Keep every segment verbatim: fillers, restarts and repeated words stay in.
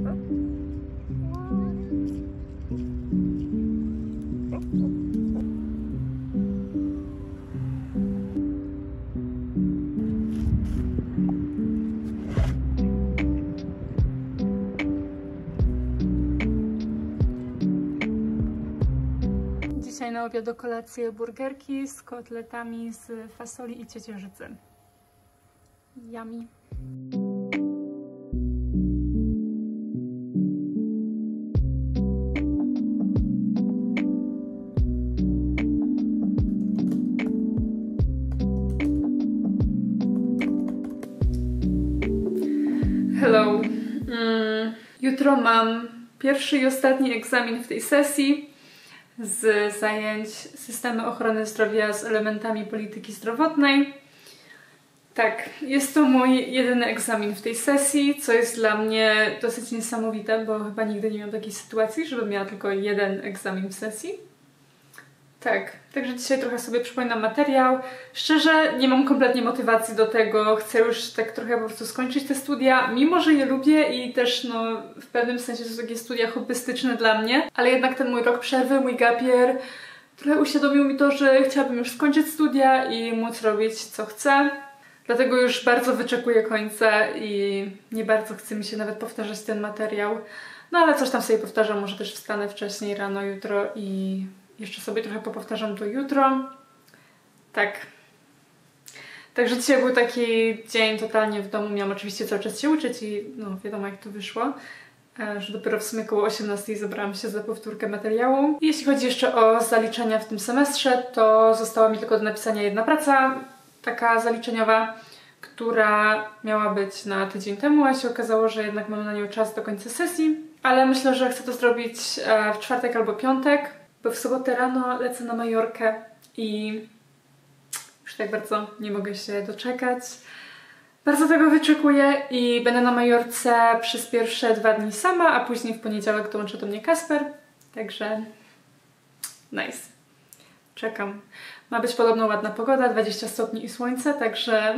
Dzisiaj na obiad, do kolację burgerki z kotletami z fasoli i ciecierzycy. Yummy. Hello. Mm, jutro mam pierwszy i ostatni egzamin w tej sesji z zajęć Systemy Ochrony Zdrowia z elementami polityki zdrowotnej. Tak, jest to mój jedyny egzamin w tej sesji, co jest dla mnie dosyć niesamowite, bo chyba nigdy nie miałam takiej sytuacji, żebym miała tylko jeden egzamin w sesji. Tak, także dzisiaj trochę sobie przypominam materiał. Szczerze, nie mam kompletnie motywacji do tego, chcę już tak trochę po prostu skończyć te studia, mimo że je lubię i też no w pewnym sensie to są takie studia hobbystyczne dla mnie, ale jednak ten mój rok przerwy, mój gap year, trochę uświadomił mi to, że chciałabym już skończyć studia i móc robić co chcę. Dlatego już bardzo wyczekuję końca i nie bardzo chce mi się nawet powtarzać ten materiał. No ale coś tam sobie powtarzam, może też wstanę wcześniej rano jutro i jeszcze sobie trochę popowtarzam to jutro. Tak. Także dzisiaj był taki dzień totalnie w domu. Miałam oczywiście cały czas się uczyć i no wiadomo jak to wyszło. Że dopiero w sumie koło osiemnastej zabrałam się za powtórkę materiału. I jeśli chodzi jeszcze o zaliczenia w tym semestrze, to została mi tylko do napisania jedna praca, taka zaliczeniowa, która miała być na tydzień temu, a się okazało, że jednak mam na nią czas do końca sesji. Ale myślę, że chcę to zrobić w czwartek albo piątek, bo w sobotę rano lecę na Majorkę i już tak bardzo nie mogę się doczekać. Bardzo tego wyczekuję i będę na Majorce przez pierwsze dwa dni sama, a później w poniedziałek dołączy do mnie Kasper. Także nice. Czekam. Ma być podobno ładna pogoda, dwadzieścia stopni i słońce, także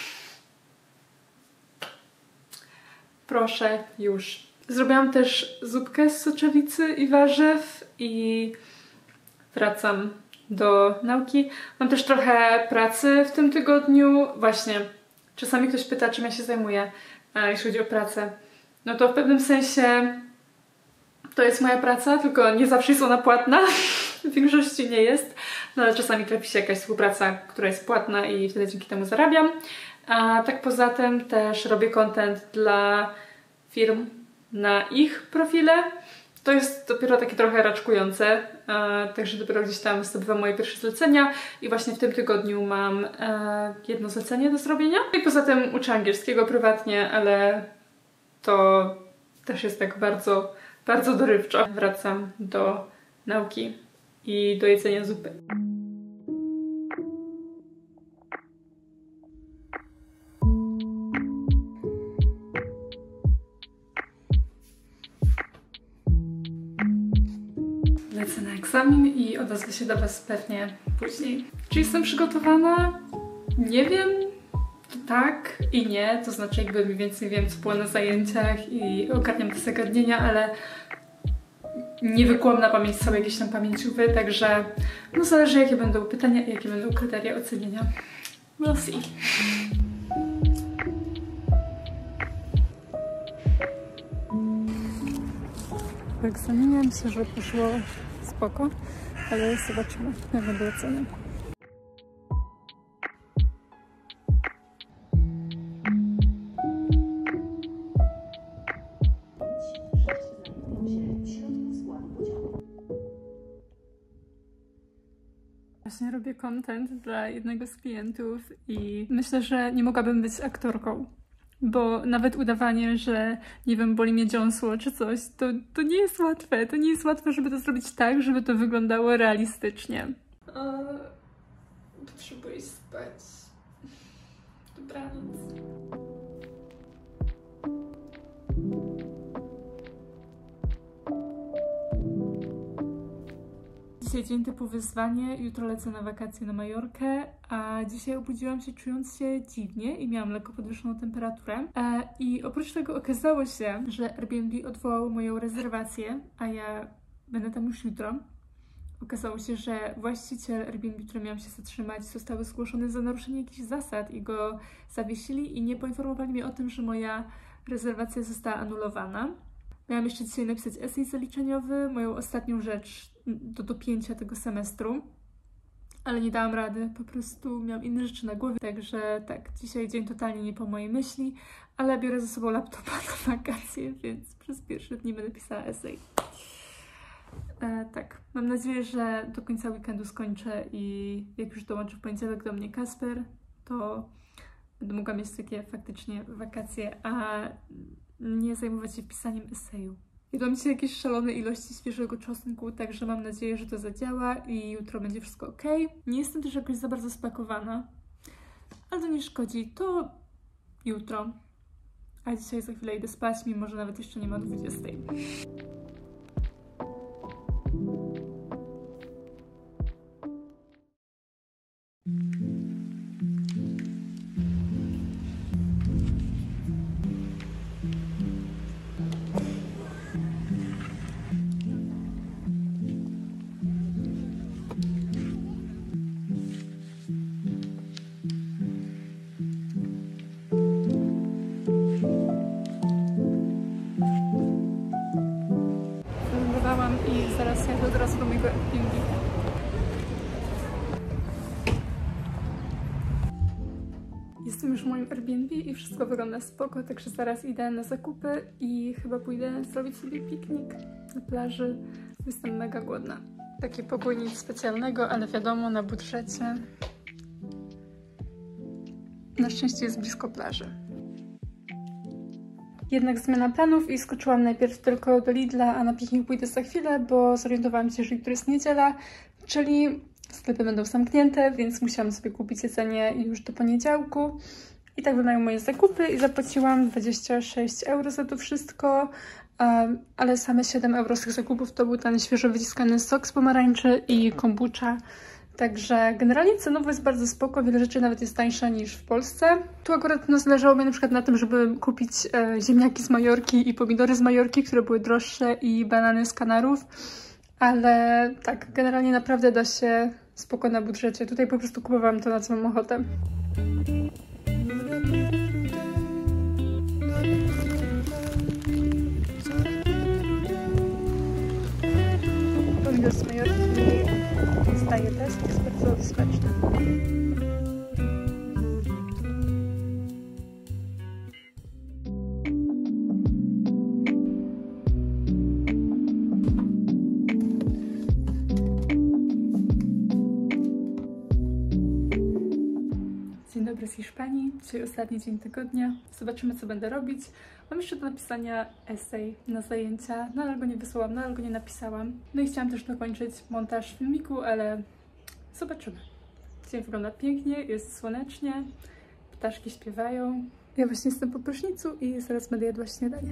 proszę już. Zrobiłam też zupkę z soczewicy i warzyw i wracam do nauki. Mam też trochę pracy w tym tygodniu. Właśnie, czasami ktoś pyta, czym ja się zajmuję, jeśli chodzi o pracę. No to w pewnym sensie to jest moja praca, tylko nie zawsze jest ona płatna. W większości nie jest, no ale czasami trafi się jakaś współpraca, która jest płatna i wtedy dzięki temu zarabiam. A tak poza tym też robię content dla firm na ich profile. To jest dopiero takie trochę raczkujące, e, także dopiero gdzieś tam zdobywam moje pierwsze zlecenia i właśnie w tym tygodniu mam e, jedno zlecenie do zrobienia. I poza tym uczę angielskiego prywatnie, ale to też jest tak bardzo, bardzo dorywczo. Wracam do nauki i do jedzenia zupy. Lecę na egzamin i odezwę się do Was pewnie później. Czy jestem przygotowana? Nie wiem. Tak i nie, to znaczy jakby mniej więcej wiem, co było na zajęciach i ogarniam te zagadnienia, ale nie wykułam na pamięć sobie jakieś tam pamięciowe, także no zależy jakie będą pytania i jakie będą kryteria ocenienia. We'll see. W egzaminie myślę, że poszło spoko, ale zobaczymy, jak będą oceny. Właśnie robię content dla jednego z klientów i myślę, że nie mogłabym być aktorką, bo nawet udawanie, że nie wiem, boli mnie dziąsło czy coś, to, to nie jest łatwe. To nie jest łatwe, żeby to zrobić tak, żeby to wyglądało realistycznie. O, potrzebuję spać. Dobranoc. Dzisiaj dzień typu wyzwanie, jutro lecę na wakacje na Majorkę, a dzisiaj obudziłam się czując się dziwnie i miałam lekko podwyższoną temperaturę. E, I oprócz tego okazało się, że Airbnb odwołał moją rezerwację, a ja będę tam już jutro. Okazało się, że właściciel Airbnb, który miał się zatrzymać, został zgłoszony za naruszenie jakichś zasad i go zawiesili i nie poinformowali mnie o tym, że moja rezerwacja została anulowana. Miałam jeszcze dzisiaj napisać esej zaliczeniowy, moją ostatnią rzecz do dopięcia tego semestru, ale nie dałam rady, po prostu miałam inne rzeczy na głowie, także tak, dzisiaj dzień totalnie nie po mojej myśli, ale biorę ze sobą laptopa na wakacje, więc przez pierwsze dni będę pisała esej. E, tak, mam nadzieję, że do końca weekendu skończę i jak już dołączy w poniedziałek do mnie Kasper, to będę mogła mieć takie faktycznie wakacje, a nie zajmować się pisaniem eseju. Jadłam dzisiaj jakieś szalone ilości świeżego czosnku, także mam nadzieję, że to zadziała i jutro będzie wszystko ok. Nie jestem też jakoś za bardzo spakowana, ale to nie szkodzi, to jutro. A dzisiaj za chwilę idę spać, mimo że nawet jeszcze nie ma dwudziestej. I zaraz jadę od razu do mojego Airbnb. Jestem już w moim Airbnb i wszystko wygląda spoko, także zaraz idę na zakupy i chyba pójdę zrobić sobie piknik na plaży. Jestem mega głodna. Taki pokój, nic specjalnego, ale wiadomo, na budżecie. Na szczęście jest blisko plaży. Jednak zmiana planów i skoczyłam najpierw tylko do Lidla, a na piknik pójdę za chwilę, bo zorientowałam się, że jutro jest niedziela, czyli sklepy będą zamknięte, więc musiałam sobie kupić jedzenie już do poniedziałku. I tak wyglądają moje zakupy i zapłaciłam dwadzieścia sześć euro za to wszystko, um, ale same siedem euro z tych zakupów to był ten świeżo wyciskany sok z pomarańczy i kombucha. Także generalnie cenowo jest bardzo spoko, wiele rzeczy nawet jest tańsza niż w Polsce. Tu akurat no, zależało mi na przykład na tym, żeby kupić e, ziemniaki z Majorki i pomidory z Majorki, które były droższe, i banany z Kanarów. Ale tak, generalnie naprawdę da się spoko na budżecie. Tutaj po prostu kupowałam to, na co mam ochotę. Pomidor z Majorki zdaje test, jest bardzo smaczny. Dzień dobry z Hiszpanii. Dzisiaj ostatni dzień tygodnia. Zobaczymy, co będę robić. Mam jeszcze do napisania esej na zajęcia. Nadal go nie wysłałam, nadal go nie napisałam. No i chciałam też dokończyć montaż filmiku, ale zobaczymy. Dzień wygląda pięknie, jest słonecznie, ptaszki śpiewają. Ja właśnie jestem po prysznicu i zaraz będę jadła śniadanie.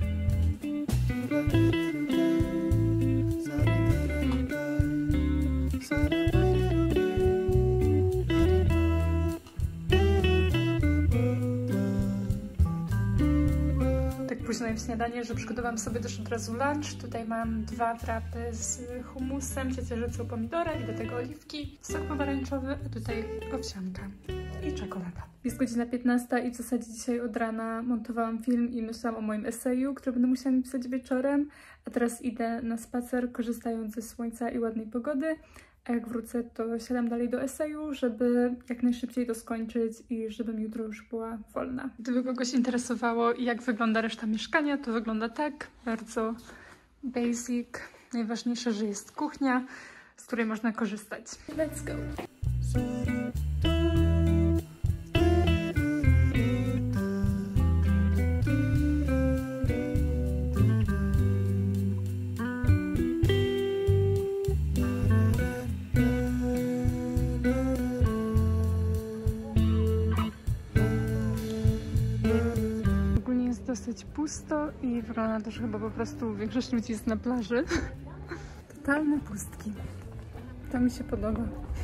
Późno jem śniadanie, że przygotowałam sobie też od razu lunch. Tutaj mam dwa wrapy z hummusem, ciecierzycą pomidora i do tego oliwki, sok pomarańczowy, a tutaj owsianka i czekolada. Jest godzina piętnasta i w zasadzie dzisiaj od rana montowałam film i myślałam o moim eseju, który będę musiała pisać wieczorem, a teraz idę na spacer, korzystając ze słońca i ładnej pogody. A jak wrócę, to siadam dalej do eseju, żeby jak najszybciej to skończyć i żebym jutro już była wolna. Gdyby kogoś interesowało, jak wygląda reszta mieszkania, to wygląda tak, bardzo basic. Najważniejsze, że jest kuchnia, z której można korzystać. Let's go! Dosyć pusto i wygląda to, że chyba po prostu większość ludzi jest na plaży. Totalne pustki. To mi się podoba.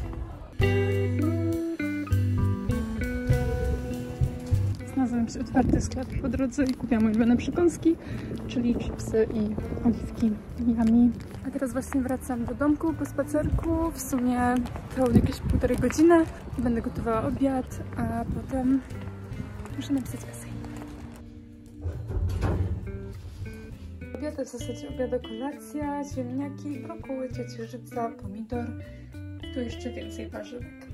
Znalazłam jakiś otwarty sklep po drodze i kupiłam moje ulubione przekąski, czyli chipsy i oliwki. Yummy. A teraz właśnie wracam do domku po spacerku. W sumie trwało jakieś półtorej godziny. Będę gotowała obiad, a potem muszę napisać esej. Obiad to w zasadzie obiad, kolacja, ziemniaki, brokuły, ciecierzyca, pomidor. Tu jeszcze więcej warzywek.